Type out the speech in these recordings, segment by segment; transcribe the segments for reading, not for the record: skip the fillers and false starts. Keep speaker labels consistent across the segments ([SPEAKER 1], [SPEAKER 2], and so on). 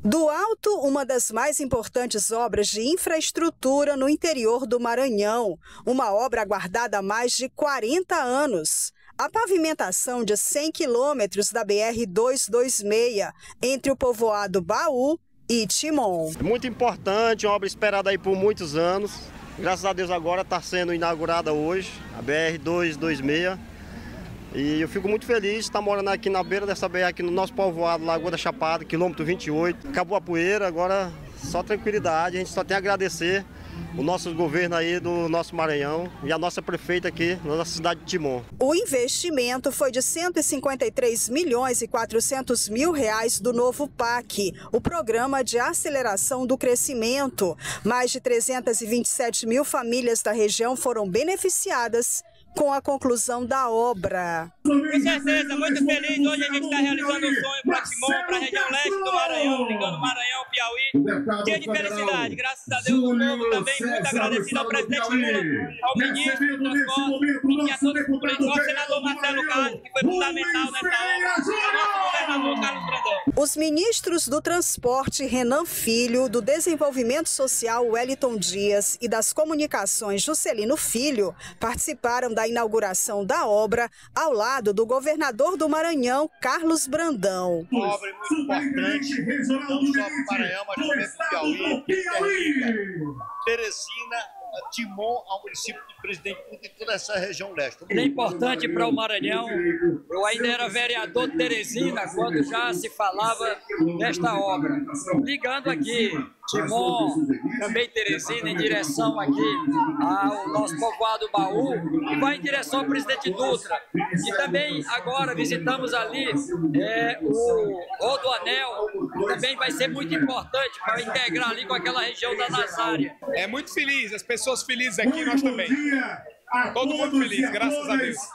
[SPEAKER 1] Do Alto, uma das mais importantes obras de infraestrutura no interior do Maranhão, uma obra aguardada há mais de 40 anos. A pavimentação de 100 quilômetros da BR-226, entre o povoado Baú e Timon.
[SPEAKER 2] Muito importante, uma obra esperada aí por muitos anos. Graças a Deus agora está sendo inaugurada hoje, a BR-226. E eu fico muito feliz de estar morando aqui na beira dessa BR, aqui no nosso povoado, Lagoa da Chapada, quilômetro 28. Acabou a poeira, agora só tranquilidade. A gente só tem a agradecer o nosso governo aí do nosso Maranhão e a nossa prefeita aqui na nossa cidade de Timon.
[SPEAKER 1] O investimento foi de 153 milhões e 400 mil reais do novo PAC, o Programa de Aceleração do Crescimento. Mais de 327 mil famílias da região foram beneficiadas com a conclusão da obra.
[SPEAKER 3] Com certeza, muito feliz. Hoje a gente está realizando um sonho para Timon, para a região leste do Maranhão, ligando Maranhão, Piauí. Dia de felicidade, graças a Deus, o povo também muito agradecido ao presidente Lula, ao ministro do Transporte e a todos os cumprimentos, ao senador Marcelo Castro, que foi fundamental nessa obra, ao nosso governador Carlos Brandão.
[SPEAKER 1] Os ministros do Transporte, Renan Filho, do Desenvolvimento Social, Wellington Dias, e das Comunicações, Juscelino Filho, participaram da inauguração da obra ao lado do governador do Maranhão, Carlos Brandão.
[SPEAKER 4] Uma obra muito importante, não só para o Maranhão, mas também para o Piauí, Teresina, Timon, ao município de Presidente e toda essa região leste.
[SPEAKER 5] É importante para o Maranhão. Eu ainda era vereador de Teresina quando já se falava desta obra. Ligando aqui, Timon, também Teresina, em direção aqui ao nosso povoado Baú, e vai em direção ao Presidente Dutra. E também agora visitamos ali o Rodoanel, que também vai ser muito importante para integrar ali com aquela região da Nazária.
[SPEAKER 6] É muito feliz, as pessoas felizes aqui, nós também. Todo mundo feliz, graças a Deus.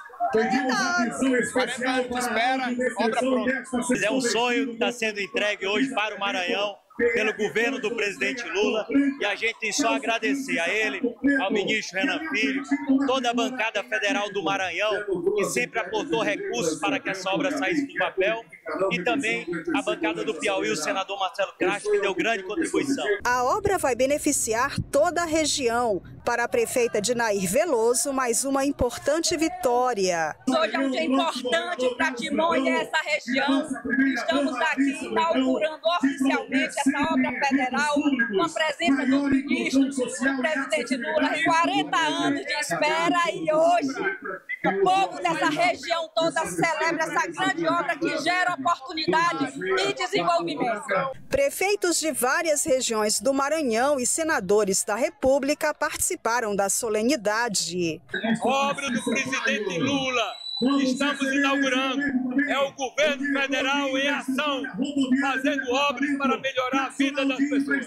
[SPEAKER 6] 40 anos de espera, obra pronta.
[SPEAKER 2] É um sonho que está sendo entregue hoje para o Maranhão pelo governo do presidente Lula, e a gente tem só agradecer a ele, ao ministro Renan Filho, toda a bancada federal do Maranhão, que sempre aportou recursos para que essa obra saísse do papel, e também a bancada do Piauí, o senador Marcelo Castro, que deu grande contribuição.
[SPEAKER 1] A obra vai beneficiar toda a região. Para a prefeita Dinair Veloso, mais uma importante vitória.
[SPEAKER 7] Hoje é um dia importante para Timon e essa região. Estamos aqui inaugurando oficialmente essa obra federal, com a presença dos ministros, do presidente Lula, 40 anos de espera, e hoje o povo dessa região toda celebra essa grande obra que gera oportunidade e desenvolvimento.
[SPEAKER 1] Prefeitos de várias regiões do Maranhão e senadores da República participaram da solenidade.
[SPEAKER 3] Obra do presidente Lula, que estamos inaugurando, é o governo federal em ação, fazendo obras para melhorar a vida das pessoas.